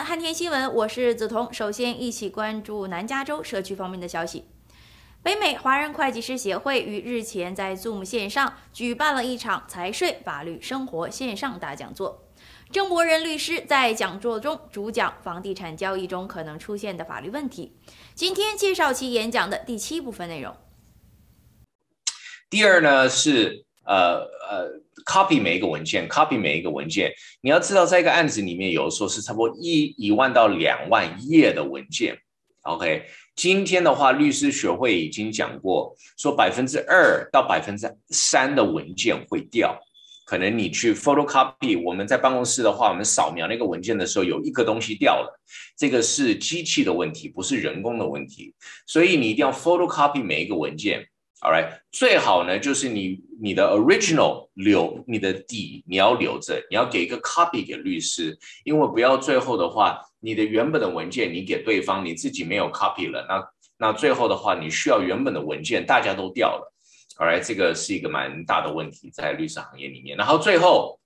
汉天新闻，我是梓潼。首先一起关注南加州社区方面的消息。北美华人会计师协会于日前在 Zoom 线上举办了一场财税、法律、生活线上大讲座。郑伯仁律师在讲座中主讲房地产交易中可能出现的法律问题。今天介绍其演讲的第7部分内容。 第二呢是copy 每一个文件，你要知道在一个案子里面，有的时候是差不多1万到2万页的文件。OK， 今天的话，律师学会已经讲过，说2%到3%的文件会掉。可能你去 photocopy， 我们在办公室的话，我们扫描那个文件的时候，有一个东西掉了，这个是机器的问题，不是人工的问题，所以你一定要 photocopy 每一个文件。All right， 最好呢就是你的 original 你的底你要留着，你要给一个 copy 给律师，因为不要最后的话，你的原本的文件你给对方，你自己没有 copy 了，那最后的话，你需要原本的文件，大家都掉了。All right， 这个是一个蛮大的问题在律师行业里面。然后最后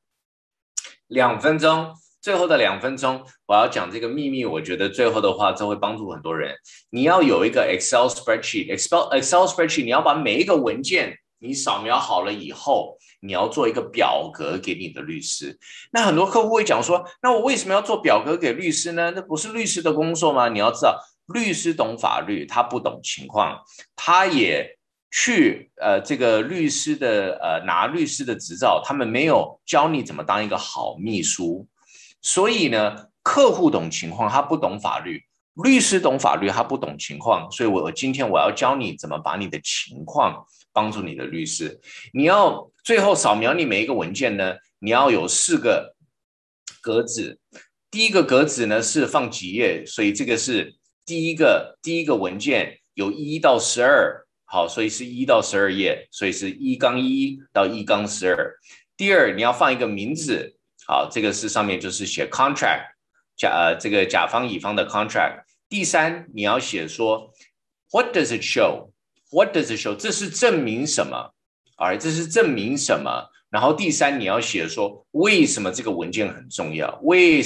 2分钟。最后的2分钟，我要讲这个秘密。我觉得最后的话，这会帮助很多人。你要有一个 Excel spreadsheet， 你要把每一个文件你扫描好了以后，你要做一个表格给你的律师。那很多客户会讲说，那我为什么要做表格给律师呢？那不是律师的工作吗？你要知道，律师懂法律，他不懂情况，他也去这个律师的拿律师的执照，他们没有教你怎么当一个好秘书。所以呢，客户懂情况，他不懂法律；律师懂法律，他不懂情况。所以今天我要教你怎么把你的情况帮助你的律师。你要最后扫描你每一个文件呢，你要有4个格子。第一个格子呢是放几页，所以这个是第一个文件有1到12，好，所以是1到12页，所以是1-1到1-12。第二，你要放一个名字。好，这个是上面就是写 contract， 这个甲方乙方的 contract。第3，你要写说 what does it show？ 这是证明什么？这是证明什么？然后第3，你要写说为什么这个文件很重要？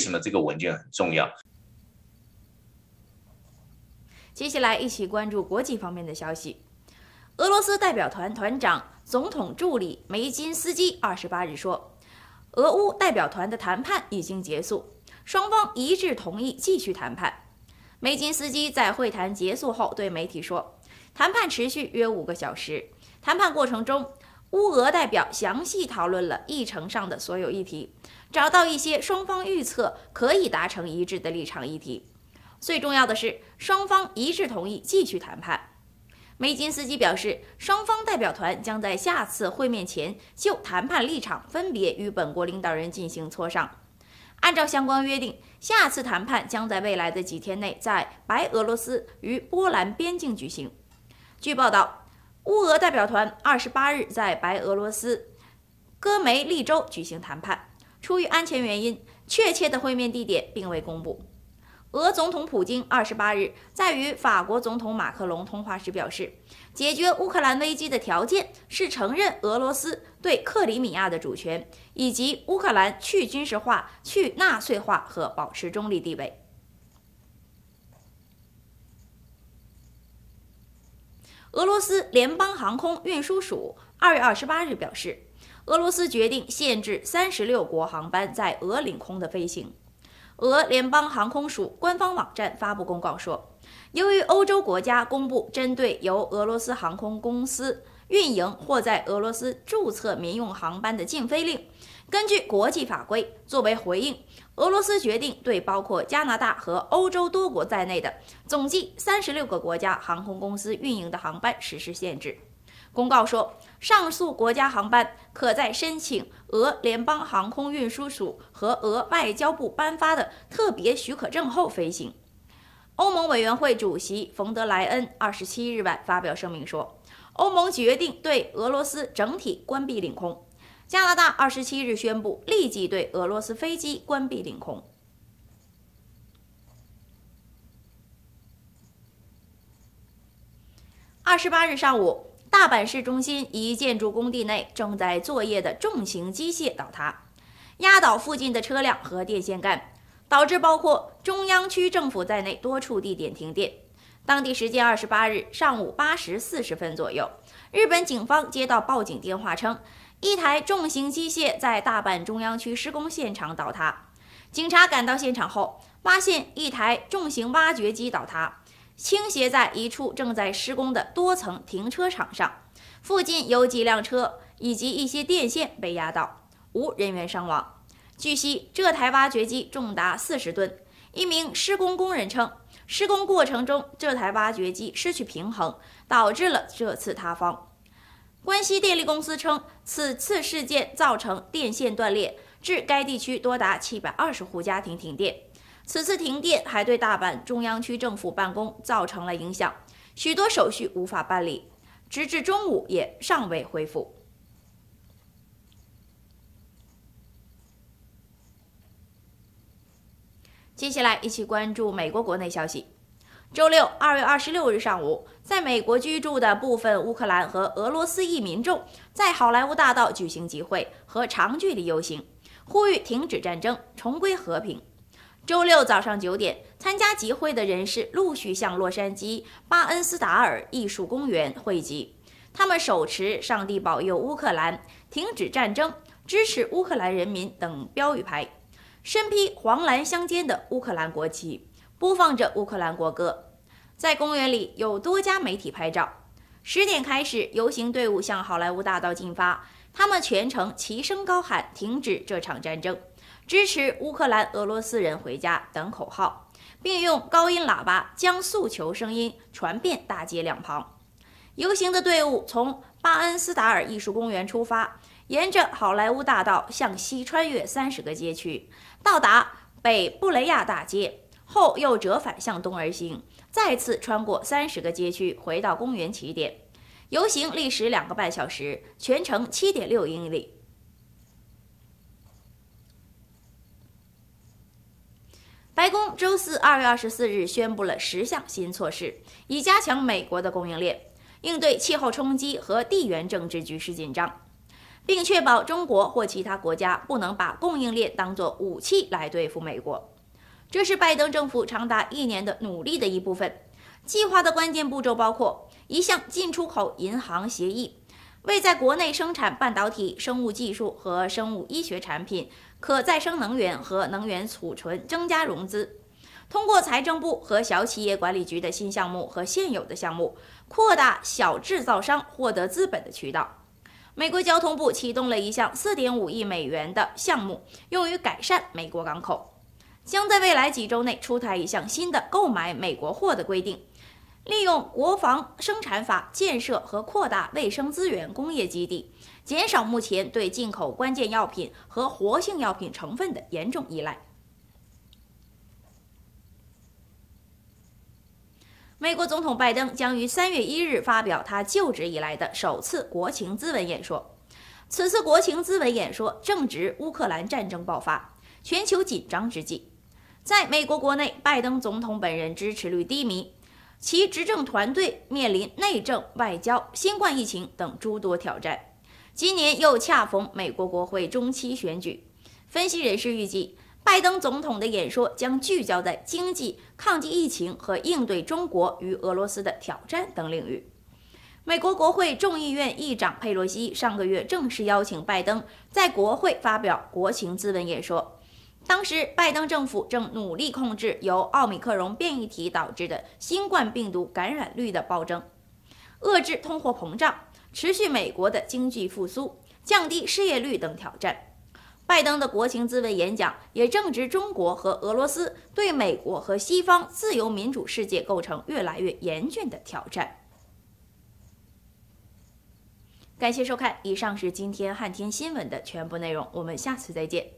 接下来一起关注国际方面的消息。俄罗斯代表团团长、总统助理梅金斯基28日说，俄乌代表团的谈判已经结束，双方一致同意继续谈判。梅金斯基在会谈结束后对媒体说，谈判持续约5个小时。谈判过程中，乌俄代表详细讨论了议程上的所有议题，找到一些双方预测可以达成一致的立场议题。最重要的是，双方一致同意继续谈判。梅金斯基表示，双方代表团将在下次会面前就谈判立场分别与本国领导人进行磋商。按照相关约定，下次谈判将在未来的几天内在白俄罗斯与波兰边境举行。据报道，乌俄代表团28日在白俄罗斯戈梅利州举行谈判，出于安全原因，确切的会面地点并未公布。俄总统普京28日在与法国总统马克龙通话时表示，解决乌克兰危机的条件是承认俄罗斯对克里米亚的主权，以及乌克兰去军事化、去纳粹化和保持中立地位。俄罗斯联邦航空运输署2月28日表示，俄罗斯决定限制36国航班在俄领空的飞行。俄联邦航空署官方网站发布公告说，由于欧洲国家公布针对由俄罗斯航空公司运营或在俄罗斯注册民用航班的禁飞令，根据国际法规，作为回应，俄罗斯决定对包括加拿大和欧洲多国在内的总计36个国家航空公司运营的航班实施限制。公告说，上述国家航班可在申请俄联邦航空运输署和俄外交部颁发的特别许可证后飞行。欧盟委员会主席冯德莱恩27日晚发表声明说，欧盟决定对俄罗斯整体关闭领空。加拿大27日宣布立即对俄罗斯飞机关闭领空。28日上午，大阪市中心一建筑工地内正在作业的重型机械倒塌，压倒附近的车辆和电线杆。 导致包括中央区政府在内多处地点停电。当地时间28日上午8时40分左右，日本警方接到报警电话称，一台重型机械在大阪中央区施工现场倒塌。警察赶到现场后，发现一台重型挖掘机倒塌，倾斜在一处正在施工的多层停车场上，附近有几辆车以及一些电线被压倒，无人员伤亡。据悉，这台挖掘机重达40吨。一名施工工人称，施工过程中这台挖掘机失去平衡，导致了这次塌方。关西电力公司称，此次事件造成电线断裂，致该地区多达720户家庭停电。此次停电还对大阪中央区政府办公造成了影响，许多手续无法办理，直至中午也尚未恢复。接下来一起关注美国国内消息。周六2月26日上午，在美国居住的部分乌克兰和俄罗斯裔民众在好莱坞大道举行集会和长距离游行，呼吁停止战争，重归和平。周六早上9点，参加集会的人士陆续向洛杉矶巴恩斯达尔艺术公园汇集，他们手持"上帝保佑乌克兰"、"停止战争"、"支持乌克兰人民"等标语牌，身披黄蓝相间的乌克兰国旗，播放着乌克兰国歌。在公园里有多家媒体拍照。10点开始，游行队伍向好莱坞大道进发，他们全程齐声高喊"停止这场战争"、支持乌克兰俄罗斯人回家等口号，并用高音喇叭将诉求声音传遍大街两旁。游行的队伍从巴恩斯达尔艺术公园出发，沿着好莱坞大道向西穿越30个街区，到达北布雷亚大街后又折返向东而行，再次穿过30个街区回到公园起点。游行历时2个半小时，全程7.6英里。白宫周四2月24日宣布了10项新措施，以加强美国的供应链，应对气候冲击和地缘政治局势紧张，并确保中国或其他国家不能把供应链当作武器来对付美国。这是拜登政府长达1年的努力的一部分。计划的关键步骤包括一项进出口银行协议，为在国内生产半导体、生物技术和生物医学产品、可再生能源和能源储存增加融资。通过财政部和小企业管理局的新项目和现有的项目，扩大小制造商获得资本的渠道。美国交通部启动了一项4.5亿美元的项目，用于改善美国港口，将在未来几周内出台一项新的购买美国货的规定，利用国防生产法建设和扩大卫生资源工业基地，减少目前对进口关键药品和活性药品成分的严重依赖。美国总统拜登将于3月1日发表他就职以来的首次国情咨文演说。此次国情咨文演说正值乌克兰战争爆发、全球紧张之际。在美国国内，拜登总统本人支持率低迷，其执政团队面临内政、外交、新冠疫情等诸多挑战。今年又恰逢美国国会中期选举，分析人士预计，拜登总统的演说将聚焦在经济、抗击疫情和应对中国与俄罗斯的挑战等领域。美国国会众议院议长佩洛西上个月正式邀请拜登在国会发表国情咨文演说。当时，拜登政府正努力控制由奥密克戎变异体导致的新冠病毒感染率的暴增，遏制通货膨胀，持续美国的经济复苏，降低失业率等挑战。拜登的国情咨文演讲也正值中国和俄罗斯对美国和西方自由民主世界构成越来越严峻的挑战。感谢收看，以上是今天汉天新闻的全部内容，我们下次再见。